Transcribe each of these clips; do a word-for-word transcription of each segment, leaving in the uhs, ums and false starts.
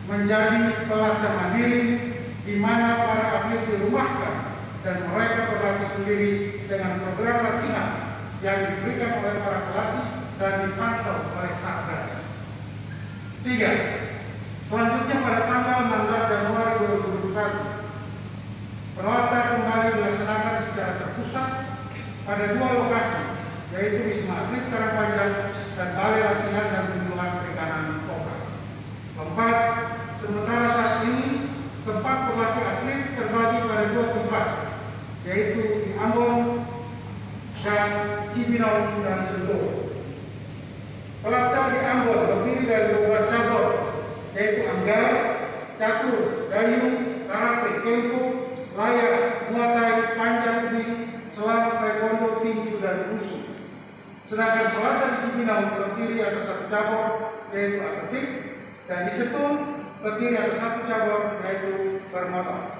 menjadi pelatihan mandiri di mana para atlet dirumahkan dan mereka berlatih sendiri dengan program latihan yang diberikan oleh para pelatih dan dipantau oleh Satgas. Tiga. Selanjutnya pada tanggal enam belas Januari dua ribu dua puluh satu, pelatihan kembali dilaksanakan secara terpusat pada dua lokasi, yaitu Wisma Atlet Karangpanjang dan Balai Latihan dan Bimbingan Perikanan Kota. Keempat, sementara saat ini tempat berlatih atlet terbagi pada dua tempat, yaitu di Ambon dan Cibinong dan Sentul. Pelatihan di Ambon terdiri dari dua belas cabur, yaitu anggar, catur, dayung, karate, kempo, layar, muay, panjat tebing, selam, taekwondo, tinju, dan wushu. Sedangkan pelatihan di Cibinong terdiri atas satu cabur, yaitu atletik, dan di Sentul terdiri atas satu cabur, yaitu bermotor.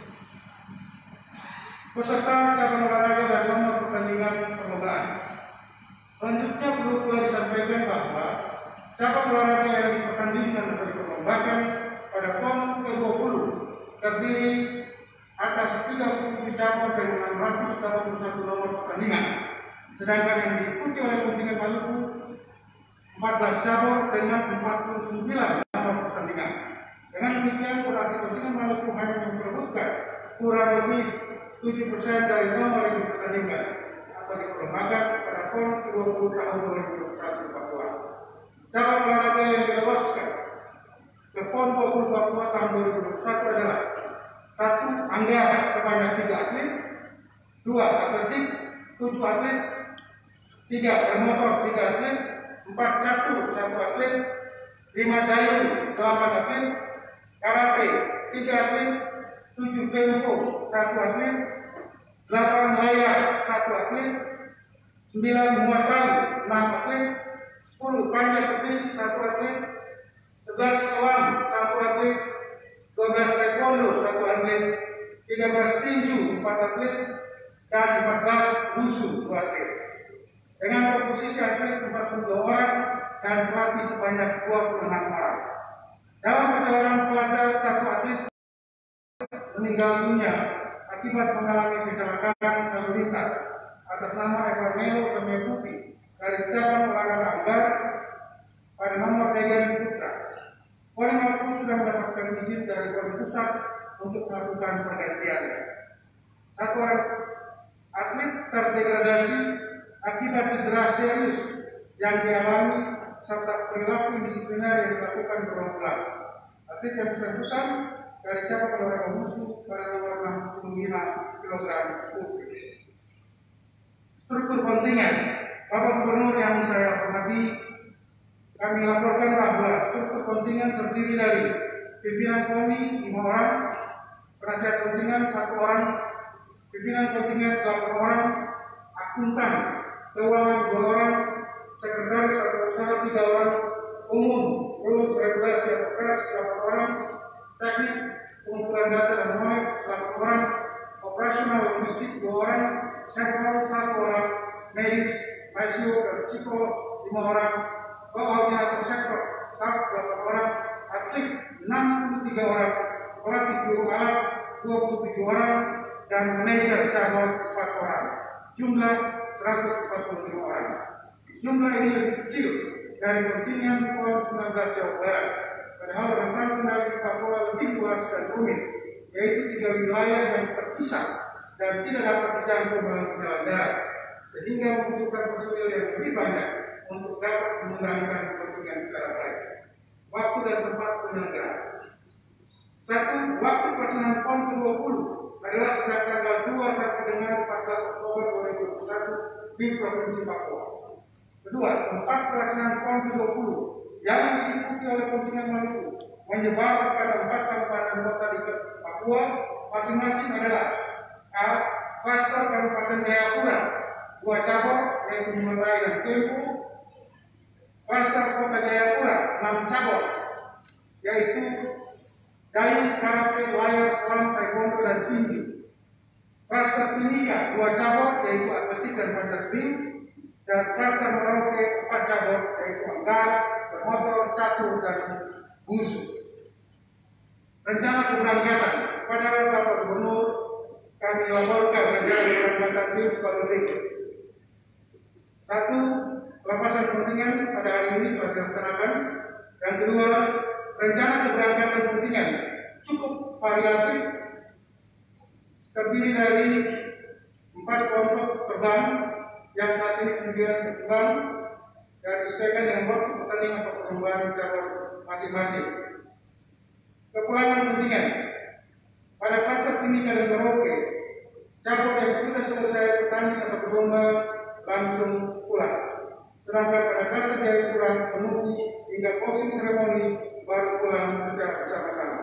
Peserta cabang olahraga dan nomor pertandingan perlombaan. Selanjutnya perlu pula disampaikan bahwa cabang olahraga yang dipertandingkan atau diperlombakan pada PON ke dua puluh terdiri atas tiga puluh tujuh cabur dan enam ratus delapan puluh satu nomor pertandingan. Sedangkan yang diikuti oleh kontingen Maluku empat belas cabur dengan empat puluh sembilan nomor pertandingan. Dengan demikian berarti kontingen Maluku hanya memperebutkan kurang lebih tujuh persen dari nomor yang dipertandingkan atau diperlombakan pada PON ke dua puluh tahun dua ribu dua puluh satu di Papua. Cabang olahraga yang diloloskan ke PON dua puluh Papua tahun dua ribu dua puluh satu adalah satu anggar sebanyak tiga atlet, dua atletik tujuh atlet, tiga bermotor tiga atlet, empat catur satu atlet, lima dayung delapan atlet, karate tiga atlet, tujuh kempo satu atlet, delapan layar satu atlet, sembilan muay enam atlet, sepuluh panjat tebing satu atlet, sebelas selam satu atlet, dua belas taekwondo satu atlet, tiga belas tinju empat atlet, dan empat belas wushu dua atlet. Dengan komposisi atlet empat puluh dua orang dan pelatih sebanyak dua puluh enam orang. Dalam perjalanan pelatihan satu atlet meninggal dunia akibat mengalami kecelakaan lalu lintas atas nama Eva Melo Sameputi dari cabang olahraga anggar pada nomor Degan Putra. Pori Maluku sudah mendapatkan izin dari Pori Pusat untuk melakukan pergantiannya. Satu orang atlet terdegradasi akibat cedera serius yang dialami serta perilaku disipliner yang dilakukan berulang-ulang. Atlet yang bersangkutan dari cabang olahraga wushu pada nomor enam puluh lima kilogram putri. Struktur kontingen. Bapak Gubernur yang saya hormati, kami laporkan bahwa struktur kontingen terdiri dari pimpinan KONI lima orang, penasihat kontingen satu orang, pimpinan kontingen delapan orang, akuntan keuangan dua orang, sekretaris atau usaha tiga orang, umum, rules, regulasi atau pers delapan orang, teknik, pengumpulan data dan knowledge delapan orang, operasional logistik dua orang, server satu orang, medis, I C U dan psikolog lima orang, koordinator sektor staff delapan orang, atlet enam puluh tiga orang, pelatih guru alat dua puluh tujuh orang, dan manajer cabang empat orang. Jumlah seratus empat puluh lima orang. Jumlah ini lebih kecil dari kontingen PON sembilan belas Jawa Barat. Padahal rentang kendali di Papua lebih luas dan rumit, yaitu tiga wilayah yang terpisah dan tidak dapat dijangkau melalui jalan darat, sehingga membutuhkan personil yang lebih banyak untuk dapat mengendalikan kepentingan secara baik. Waktu dan tempat penyelenggaraan. Satu, waktu pelaksanaan PON ke dua puluh adalah sejak tanggal dua sampai dengan empat belas Oktober dua ribu dua puluh satu di Provinsi Papua. Kedua, tempat pelaksanaan PON ke dua puluh yang diikuti oleh kontingen Maluku menyebar pada empat kabupaten kota di Papua, masing-masing adalah A. Klaster Kabupaten Jayapura, dua cabur yaitu Muay dan Kempo. Klaster Kota Jayapura, enam cabur yaitu dayung, karate, layar, selam, taekwondo, dan tinju. Klaster Timika, dua cabur yaitu atletik dan panjat tebing. Dan klaster Merauke, empat cabur yaitu anggar, bermotor, catur, dan wushu. rencana keberangkatan kepada Bapak Gubernur kami laporkan rencana keberangkatan tim sebagai berikut. Satu, pelepasan kontingen pada hari ini telah dilaksanakan. Yang kedua, rencana keberangkatan kontingen cukup variatif, terdiri dari empat kelompok terbang yang saat ini kemudian berkembang dan disesuaikan dengan waktu pertandingan atau perlombaan cabur masing-masing. Kepulangan kontingen pada pasar Timika dan Merauke, cabur yang sudah selesai pertandingan atau berlomba langsung pulang. Sedangkan pada pasar Jayapura menunggu hingga closing seremoni baru pulang secara bersama-sama.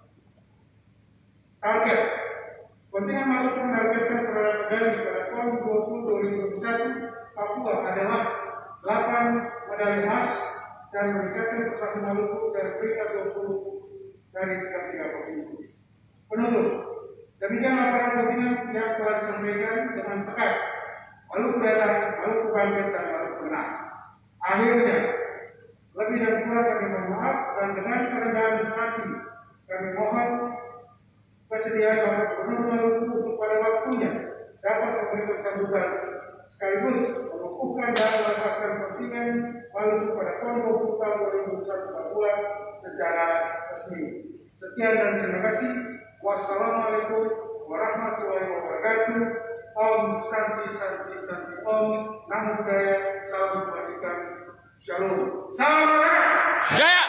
Target kontingen Maluku menargetkan perolehan medali pada PON dua puluh dua ribu dua puluh satu Papua adalah delapan medali emas dan meningkatkan prestasi Maluku dari peringkat dua puluh dari tiga provinsi. Penutup, demikian laporan kontingen yang telah disampaikan dengan tegas. Maluku datang, Maluku bangkit dan Maluku menang. Akhirnya, lebih dan kurang kami mohon maaf dan dengan kerendahan hati kami mohon kesediaan Bapak Gubernur Maluku untuk pada waktunya dapat memberikan sambutan sekaligus mengukuhkan dan melepaskan kontingen Maluku pada PON dua puluh tahun dua ribu dua puluh satu Papua secara resmi. Sekian dan terima kasih. Wassalamualaikum warahmatullahi wabarakatuh. Om Santi Santi Santi Om. Namo Buddhaya. Salam kebajikan. Shalom. Salam olahraga. Jaya.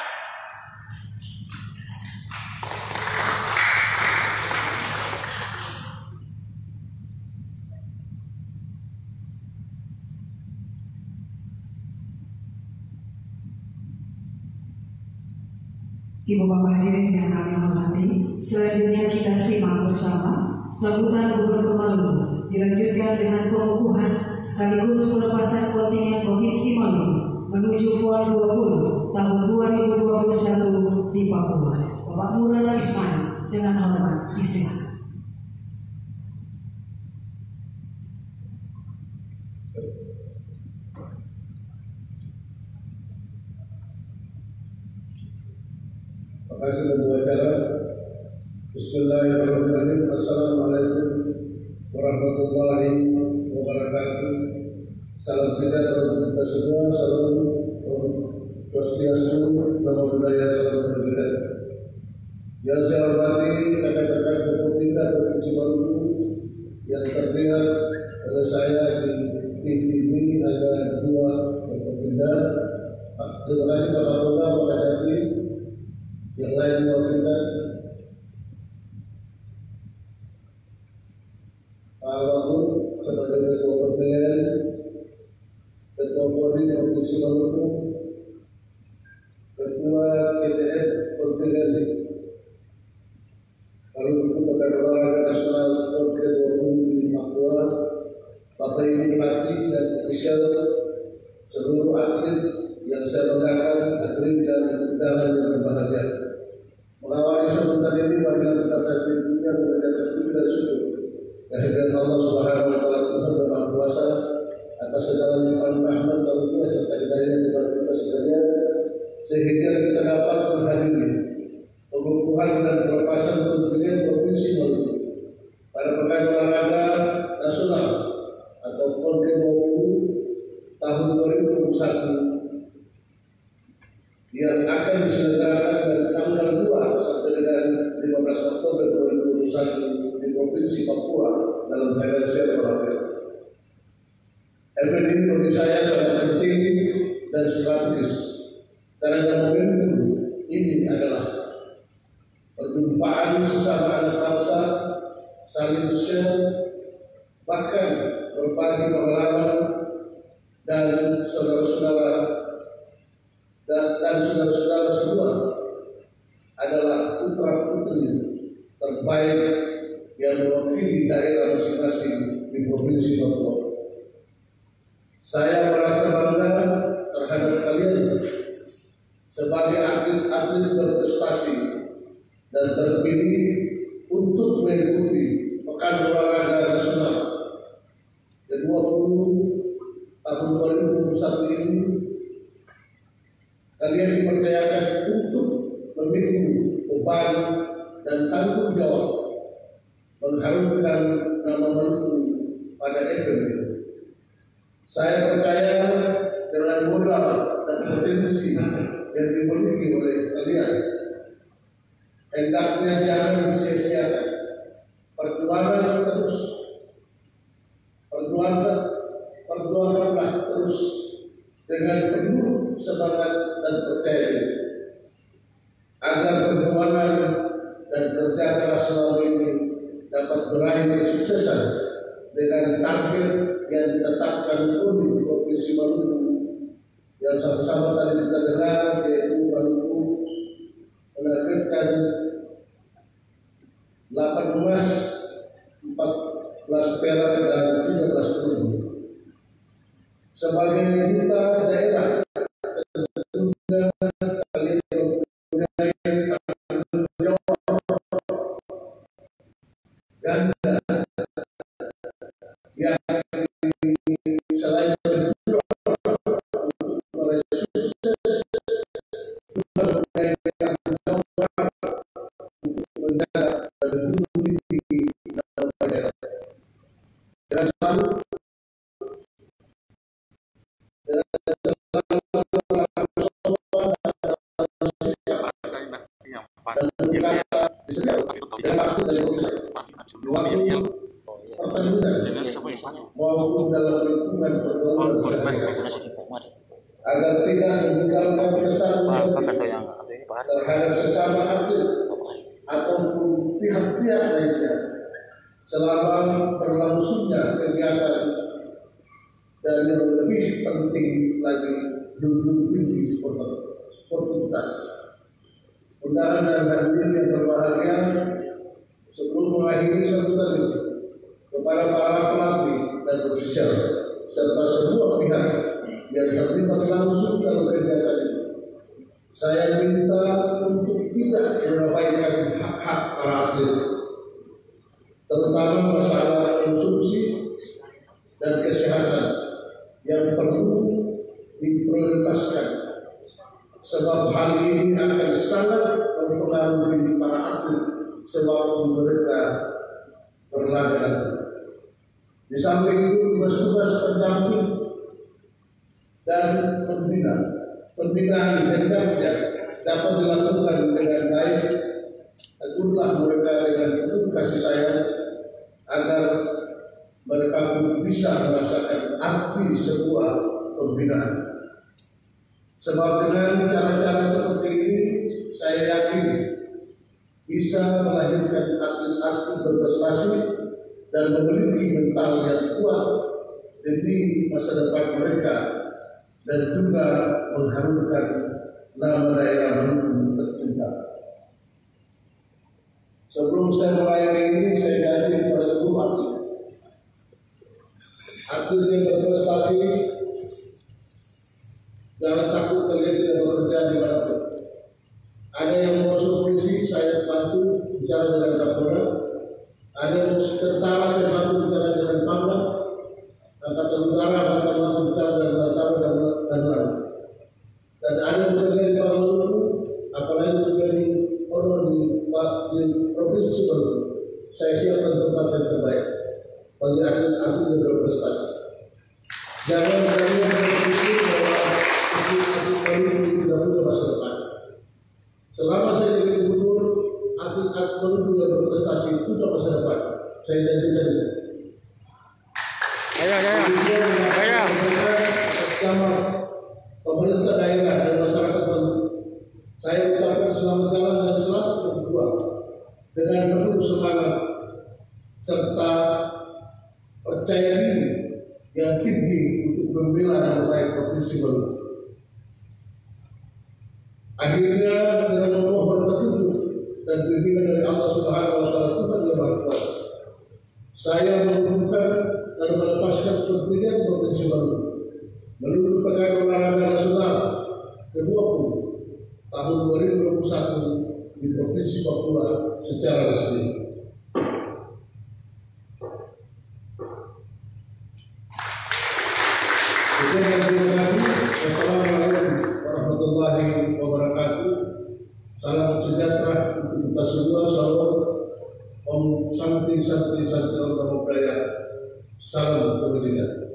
Ibu Bapak hadirin yang kami hormati, selanjutnya kita simak bersama sambutan Gubernur Maluku dilanjutkan dengan pengukuhan sekaligus pelepasan kontingen Provinsi Maluku menuju PON dua puluh tahun dua ribu dua puluh satu di Papua. Bapak Murad Ismail dengan hormat disilakan. Terima kasih kedua acara. Bismillahirrahmanirrahim. Assalamualaikum warahmatullahi wabarakatuh. Salam sejahtera untuk kita semua. Salam Swastiastu, Namo Buddhaya, salam kebajikan. Yang saya hormati rekan-rekan Pemerintah Provinsi Maluku yang terlihat oleh saya di T V ini ada dua pemerintah. Terima kasih Pak Kapolda, Pak Kadati. Yang lain mewakilkan Pak Wagub sebagai Ketua P P N, Ketua Polri Provinsi Maluku, Ketua C T F Provinsi, lalu Ketua Olahraga Nasional PON ke dua puluh di Papua, Bapak Ibu pelatih dan ofisial, seluruh atlet yang saya banggakan, atlet dan undangan yang berbahagia. Mengawali sambutan ini, marilah kita tertidunya mengucapkan puji dan syukur kehadirat Allah Subhanahu wa Ta'ala Tuhan dan Maha Kuasa atas segala limpahan rahmat karunia serta hidayah kepada kita sekalian, sehingga kita dapat menghadiri pengukuhan dan pelepasan kontingen Provinsi Maluku pada Pekan Olahraga Nasional atau PON ke dua puluh tahun dua ribu dua puluh satu yang akan diselenggarakan dari tanggal dua sampai dengan lima belas Oktober dua ribu dua puluh satu di Provinsi Papua dalam keadaan sehat walafiat. Event ini bagi saya sangat penting dan strategis karena momentum ini adalah perjumpaan sesama anak bangsa, saling share, bahkan berbagi pengalaman dan saudara-saudara dan, dan saudara-saudara semua adalah putra-putri terbaik yang mewakili daerah masing-masing di Provinsi Papua. Saya merasa bangga terhadap kalian sebagai atlet-atlet berprestasi dan terpilih untuk mengikuti Pekan Olahraga Nasional ke dua puluh tahun dua ribu dua puluh satu ini. Kalian dipercayakan untuk memikul beban dan tanggung jawab mengharumkan nama Maluku pada event ini. Saya percaya dengan modal dan potensi yang dimiliki oleh kalian, hendaknya jangan disia-siakan. Perjuangan terus, perjuangan, perjuanganlah terus dengan penuh semangat dan percaya diri, agar perjuangan dan kerja keras selama ini dapat berakhir kesuksesan dengan target yang ditetapkan pun di Provinsi Maluku yang sama-sama tadi kita dengar, yaitu Maluku menargetkan delapan emas, empat belas perak dan tiga belas perunggu. Sebagai duta daerah, tentunya kalian mempunyai tanggung jawab ganda yang selain berjuang untuk meraih sukses, juga mempunyai tanggung jawab untuk menjaga dan menduduki nama daerah. Dengan selalu dengan selalu dan berkata di setiap tidak satu dari waktu pertandingan maupun dalam lingkungan pergaulan agar tidak meninggalkan kesan terhadap sesama atlet ataupun pihak-pihak lainnya selama berlangsungnya kegiatan, dan yang lebih penting lagi junjung tinggi sportivitas. Undangan dan hadirin yang berbahagia, sebelum mengakhiri sambutan ini kepada para pelatih dan ofisial serta semua pihak yang terlibat langsung dalam kegiatan ini, saya minta untuk tidak mengabaikan hak-hak para atlet, terutama masalah konsumsi dan kesehatan yang perlu diprioritaskan, sebab hal ini akan sangat mempengaruhi para atlet sewaktu mereka berlaga. Di samping itu, tugas-tugas pendamping dan pembina pembinaan hendaknya dapat dilakukan dengan baik. Tegurlah mereka dengan penuh kasih sayang agar mereka pun bisa merasakan arti sebuah pembinaan. Sebab dengan cara-cara seperti ini, saya yakin bisa melahirkan atlet-atlet berprestasi dan memiliki mental yang kuat demi masa depan mereka, dan juga mengharumkan nama daerah Maluku tercinta. Sebelum saya melayani ini, saya janji kepada seluruh atlet atlet yang berprestasi, jangan takut kalian tidak bekerja di mana-mana. Ada yang mau masuk polisi, saya bantu bicara dengan Kapolda. Ada yang mau tentara, saya bantu bicara dengan Pangdam. Angkatan Udara, angkatan bantu bicara dengan Tentara dan dan lain. Dan ada yang bekerja di Maluku, apalagi menjadi orang di, di provinsi Maluku. Saya siapkan tempat yang terbaik bagi atlet-atlet yang berprestasi. Jangan kalian berpikir bahwa atlet-atlet Maluku tidak punya masa depan. Selama saya jadi gubernur, atlet-atlet Maluku yang berprestasi punya masa depan. Saya janjikan itu. Ayo, ayo, ayo. Bersama pemerintah daerah dan masyarakat Maluku, saya ucapkan selamat jalan dan selamat berjuang dengan penuh semangat serta percaya diri yang tinggi untuk membela nama baik provinsi Maluku. Akhirnya dengan memohon petunjuk dan bimbingan dari Allah Subhanahu wa Ta'ala, Tuhan yang Maha Kuasa, saya mengumumkan dan melepaskan kepentingan provinsi Maluku menuju Pekan Olahraga Nasional ke dua puluh tahun dua ribu dua puluh satu di Provinsi Papua secara resmi. Terima kasih. Wassalamualaikum warahmatullahi wabarakatuh. Salam sejahtera. sejahtera untuk kita semua. Salam Om Santi Santi Santi Om Namo Buddhaya. Salam kebajikan.